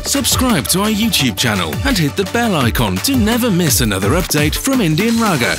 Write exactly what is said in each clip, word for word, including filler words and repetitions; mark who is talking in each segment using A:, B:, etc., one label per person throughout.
A: Subscribe to our YouTube channel and hit the bell icon to never miss another update from IndianRaga.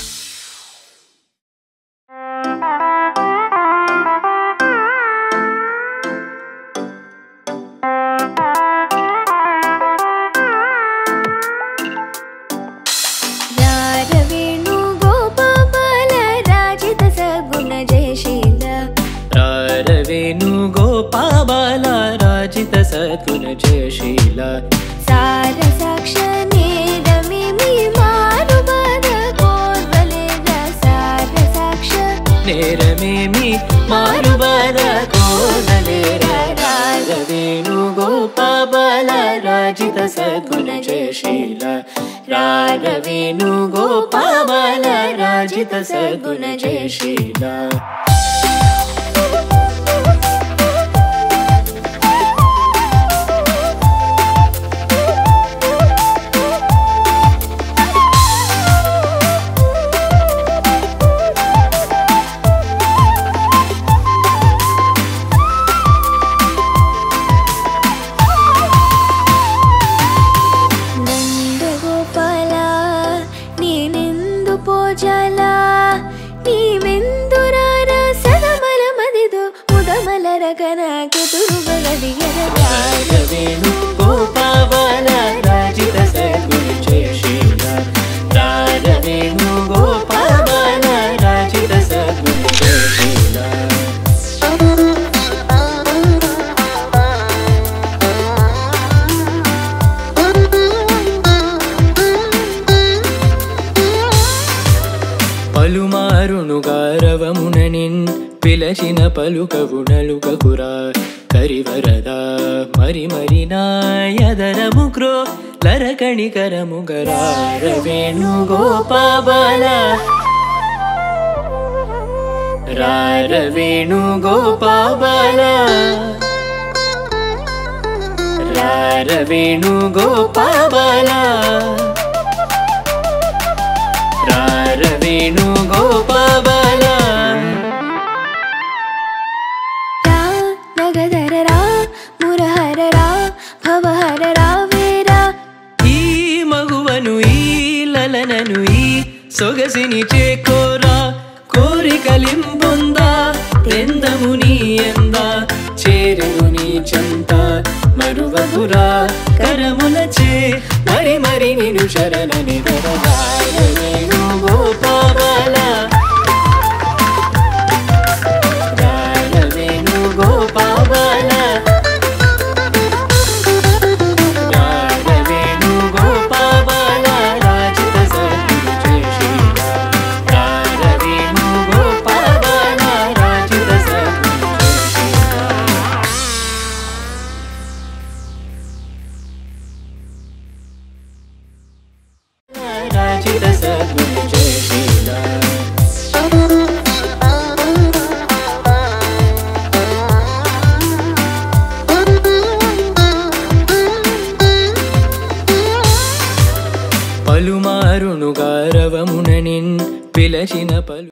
B: Rara Venu Gopabala Rajita Saguna Jayashila.
C: Rara Venu Gopabala Rajita Saguna Jayashila.
B: Sara Sakshane Ramimi Marubada Korvaleda. Sara Sakshane
C: Ramimi Marubada Korvaleda. Rara Venu Gopabala Rajita Saguna Jayashila. Rara Venu Gopabala Rajita Saguna Jayashila.
B: Jala ni mendurara sadamala madido udamala ragana keturuga gadigara.
C: Rara Venu Gopabala Rajita Saguna Jayashila. Rara Venu Gopabala Rajita Saguna Jayashila. పలుమారునుగా రవముననిన్ పిలచిన పలుకవునలుకకురా కరివరదా మరి మరి నాయదరముగ్రో లరకణికరముగరా. Rara Venu Gopabala Rara Venu Gopabala Rara Venu Gopabala Rara Venu Gopabala.
B: Ra nagadara ra murahara ra bhavahara ra vera.
C: ఈ మగువను ఈ లలనను ఈ సొగసిని చేకోరా కోరికలింపొందా తెందము నీ ఎంద చేరును నీ చెంత మరువకురా కరములచే మరి మరి నిను శరణని దరగా. Rara Venu Gopabala Rara Venu Gopabala Rara Venu Gopabala Rajita Saguna Jayashila. Rara Venu Gopabala Rajita Saguna Jayashila. Rajita Saguna Jayashila. పలుమారునుగా రవముననిన్ పిలచిన పలు